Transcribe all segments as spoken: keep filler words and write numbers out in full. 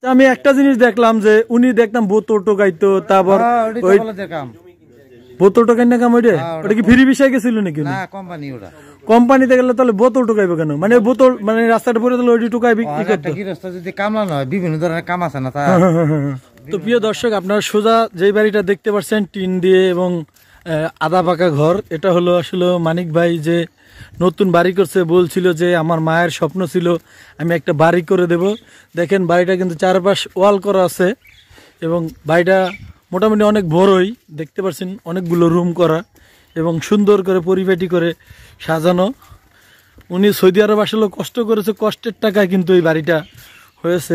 আমি একটা জিনিস দেখলাম যে উনি দেখতাম বোতল টোকাইতো, তারপর ওই বোতল টোকাই না কাম, ওইটা ওটা কি ফ্রি বিষয় গেছিল নাকি? না, কোম্পানি ওটা। কোম্পানিতে গেলে তাহলে বোতল টোকাইবে কেন? মানে বোতল মানে রাস্তাটা পরে তাহলে ওইটি টোকাইবে কি করতে? গৃহস্থ যদি কামলা নয়, বিভিন্ন ধরনের কাম আছে না তা। তো প্রিয় দর্শক, আপনারা সোজা যেই বাড়িটা দেখতে পাচ্ছেন টিন দিয়ে এবং আধা পাকা ঘর, এটা হলো আসলে মানিক ভাই যে নতুন বাড়ি করছে, বলছিল যে আমার মায়ের স্বপ্ন ছিল আমি একটা বাড়ি করে দেব। দেখেন বাড়িটা কিন্তু চারপাশ ওয়াল করা আছে এবং বাড়িটা মোটামুটি অনেক বড়ই, দেখতে পাচ্ছেন অনেকগুলো রুম করা এবং সুন্দর করে পরিপাটি করে সাজানো। উনি সৌদি আরব আসলে কষ্ট করেছে, কষ্টের টাকায় কিন্তু এই বাড়িটা হয়েছে।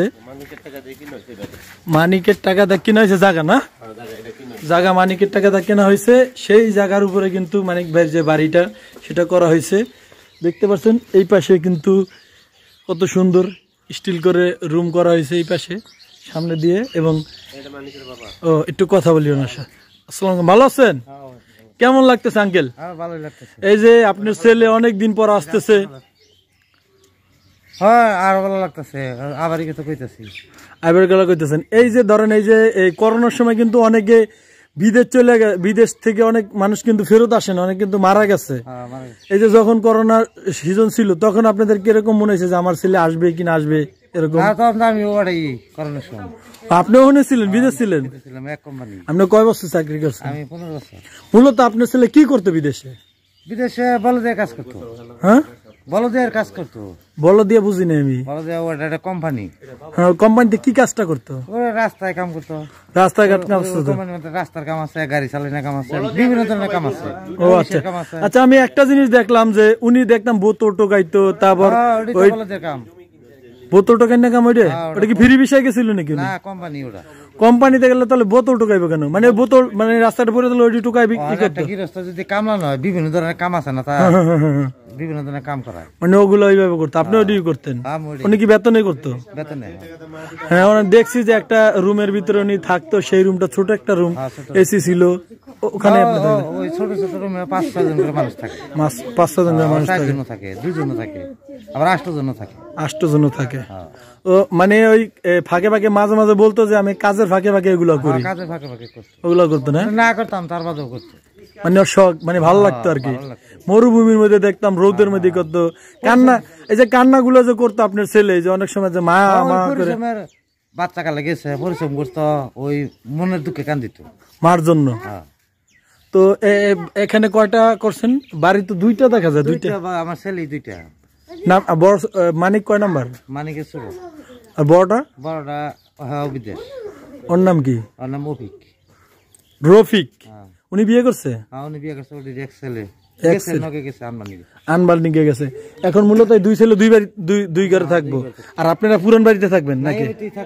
মানিকের টাকা দা কিনা হয়েছে জায়গা, না জায়গা মানিকের টাকা দা কেনা হয়েছে, সেই জায়গার উপরে কিন্তু মানিক ভাইয়ের যে বাড়িটা সেটা করা হয়েছে। দেখতে পাচ্ছেন এই পাশে কিন্তু কত সুন্দর স্টিল করে রুম করা হয়েছে এই পাশে সামনে দিয়ে। এবং ও একটু কথা বলি ওনার সাথে। আসসালামু আলাইকুম, ভালো আছেন? কেমন লাগতেছে আঙ্কেল? এই যে আপনার ছেলে অনেক দিন পর আসতেছে। হ্যাঁ, আর ভালো লাগতেছে। আবার কি তো কইতাছি, আবার গলা কইতেছেন। এই যে ধরেন এই যে এই করোনার সময় কিন্তু অনেকে বিদেশ চলে গেছে, বিদেশ থেকে অনেক মানুষ কিন্তু ফেরত আসে না, অনেক কিন্তু মারা গেছে। এই যে যখন করোনার সিজন ছিল তখন আপনাদের কিরকম মনে হয়েছে যে আমার ছেলে আসবে কিনা আসবে এরকম? আপনিও ওখানে ছিলেন, বিদেশ ছিলেন? আপনি কয় বছর চাকরি করছেন? মূলত আপনার ছেলে কি করতো বিদেশে? বিদেশে বলদের কাজ করতো। হ্যাঁ, বলদের কাজ করতো। বল দিয়ে বুঝিনি আমি। একটা কোম্পানি। হ্যাঁ, কোম্পানিতে কি কাজটা করতো? রাস্তায় কাম করতো। রাস্তায় কাজ করতো। রাস্তার কাম আছে, গাড়ি চালানোর কাম আছে, বিভিন্ন ধরনের কাম আছে। ও আচ্ছা আচ্ছা, আমি একটা জিনিস দেখলাম যে উনি দেখতাম বোতল টোকাইতো, তারপর বলদের কাম। বোতল টোকাই না কাম, ওইটা ওটা কি ফ্রি বিষয় গেছিল নাকি? না, কোম্পানি ওটা। কোম্পানিতে গেলে তাহলে বোতল টোকাইবে কেন? মানে বোতল মানে রাস্তাটা পরে তাহলে ওইটি টোকাইবে কি করতে? গৃহস্থ যদি কামলা নয়, বিভিন্ন ধরনের কাম আছে না তা, বিভিন্ন ধরনের কাম করা, মানে ওগুলো ওইভাবে করতো। আপনি ওইটাই করতেন? উনি কি বেতনে করতো? বেতনে। হ্যাঁ, দেখছি যে একটা রুমের ভিতরে উনি থাকতো, সেই রুমটা ছোট একটা রুম, এসি ছিল ওখানে। ওই ছোট ছোট রুমে পাঁচ ছয় জন করে মানুষ থাকে। পাঁচ ছয় জন মানুষ থাকে, দুইজন থাকে, আবার আষ্ট জন থাকে। আষ্ট জন থাকে। ও মানে ওই ফাঁকে ফাঁকে মাঝে মাঝে বলতো যে আমি কাজের ফাঁকে ফাঁকে এগুলো করি। কাজের ফাঁকে ফাঁকে করতো। ওগুলো করতো না? না করতাম, তার বাদেও করতো। মানে ওর শখ, মানে ভালো লাগতো আর কি। মরুভূমির মধ্যে দেখতাম, রোদের মধ্যে করতো কান্না। এই যে কান্না গুলো যে করতো আপনার ছেলে, যে অনেক সময় যে মা মা করে বাচ্চা কালে গেছে, পরিশ্রম করতো, ওই মনের দুঃখে কান্দিত মার জন্য। তো এখানে কয়টা করছেন বাড়ি? তো দুইটা দেখা যায়। দুইটা? আমার ছেলে দুইটা। না, বড় মানিক কয় নাম্বার? মানিকের ছোট। আর বড়টা? বড়টা বিদেশ। ওর নাম কি? ওর নাম রফিক। রফিক? উনি বিয়ে করছে? হ্যাঁ, উনি বিয়ে করছে। ওর এক ছেলে আনবাল্ডিং গেছে। এখন মূলত দুই ছেলে দুই বাড়ি, দুই দুই ঘরে থাকবো। আর আপনারা পুরান বাড়িতে থাকবেন নাকি?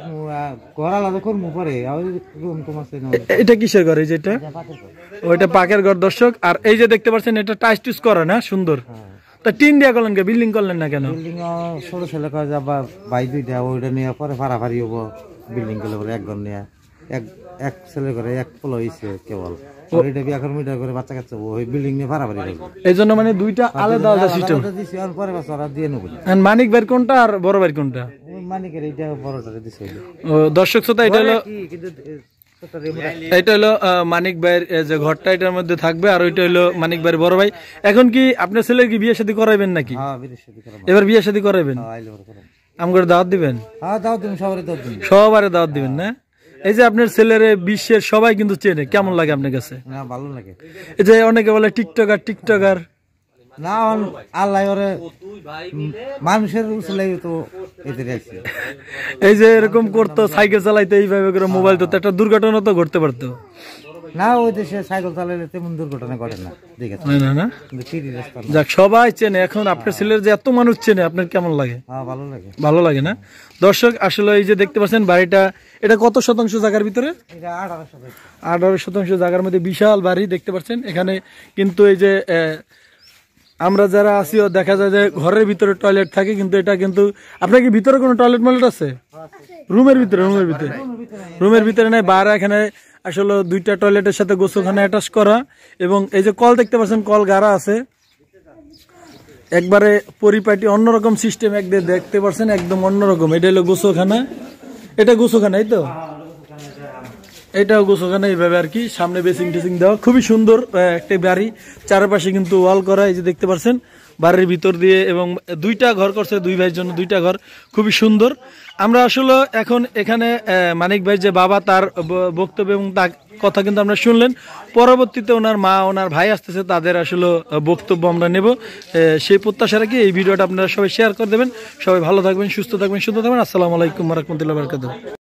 এটা কিসের ঘর? এই যে এটা, ওইটা পাকের ঘর দর্শক। আর এই যে দেখতে পাচ্ছেন এটা টাইস টুস করা না, সুন্দর। তা টিন দিয়া করলেন কে, বিল্ডিং করলেন না কেন? বিল্ডিং ছোট ছেলে কয় যাবা ভাই দুইটা, ওইটা নিয়ে পরে ফাড়াফাড়ি হবো। বিল্ডিং করলে পরে এক ঘর নিয়ে এক এক ছেলে করে এক পোলো হয়েছে কেবল। বাচ্চা কাচ্চা ওই বিল্ডিং নিয়ে ফাড়াফাড়ি করবো, এই জন্য মানে দুইটা আলাদা আলাদা সিস্টেম। পরে দিয়ে নেবো। মানিক ভাইয়ের কোনটা আর বড় ভাইয়ের কোনটা? মানিকের এইটা, বড়টা দিছে। দর্শক শ্রোতা, এটা হলো এটা হলো মানিক ভাইয়ের যে ঘরটা, এটার মধ্যে থাকবে। আর ওইটা হলো মানিক ভাইয়ের বড় ভাই। এখন কি আপনার ছেলের কি বিয়ে শাদী করাইবেন নাকি? এবার বিয়ে শাদী করাইবেন? আমাকে দাওয়াত দিবেন? সবারে দাওয়াত দিবেন না? এই যে আপনার ছেলের বিশ্বের সবাই কিন্তু চেনে, কেমন লাগে আপনার কাছে? ভালো লাগে। এই যে অনেকে বলে টিকটকার টিকটকার না, আল্লাহ ওরে মানুষের তো এই যে এরকম করতো, সাইকেল চালাইতে এইভাবে করে মোবাইল, তো একটা দুর্ঘটনা তো ঘটতে পারতো না? ওই দেশে সাইকেল চালাইলে তেমন দুর্ঘটনা ঘটে না। যাক, সবাই চেনে। এখন আপনার ছেলের যে এত মানুষ চেনে, আপনার কেমন লাগে? ভালো লাগে। ভালো লাগে না? দর্শক আসলে এই যে দেখতে পাচ্ছেন বাড়িটা, এটা কত শতাংশ জায়গার ভিতরে? আঠারো শতাংশ জায়গার মধ্যে বিশাল বাড়ি দেখতে পাচ্ছেন। এখানে কিন্তু এই যে আমরা যারা আছি দেখা যায় যে ঘরের ভিতরে টয়লেট থাকে, কিন্তু এটা কিন্তু আপনার কি ভিতরে কোনো টয়লেট ময়লেট আছে? রুমের ভিতরে? রুমের ভিতরে রুমের ভিতরে নাই, বাইরে এখানে আসলে দুইটা টয়লেটের সাথে গোসলখানা অ্যাটাচ করা। এবং এই যে কল দেখতে পাচ্ছেন, কল গাড়া আছে একবারে পরিপাটি, অন্যরকম সিস্টেম। একদিকে দেখতে পাচ্ছেন একদম অন্যরকম। এটা হলো গোসলখানা এটা গোসলখানা এই তো, এটাও গোসলখানা এইভাবে আর কি, সামনে বেসিং টেসিং দেওয়া, খুবই সুন্দর একটা বাড়ি। চারপাশে কিন্তু ওয়াল করা, এই যে দেখতে পাচ্ছেন বাড়ির ভিতর দিয়ে, এবং দুইটা ঘর করছে দুই ভাইয়ের জন্য, দুইটা ঘর খুবই সুন্দর। আমরা আসলে এখন এখানে মানিক ভাই যে বাবা, তার বক্তব্য এবং তার কথা কিন্তু আমরা শুনলেন। পরবর্তীতে ওনার মা, ওনার ভাই আসতেছে, তাদের আসলে বক্তব্য আমরা নেব। সেই প্রত্যাশা রাখি এই ভিডিওটা আপনারা সবাই শেয়ার করে দেবেন। সবাই ভালো থাকবেন, সুস্থ থাকবেন, সুস্থ থাকবেন। আসসালামু আলাইকুম ওয়া রাহমাতুল্লাহি ওয়া বারাকাতুহু।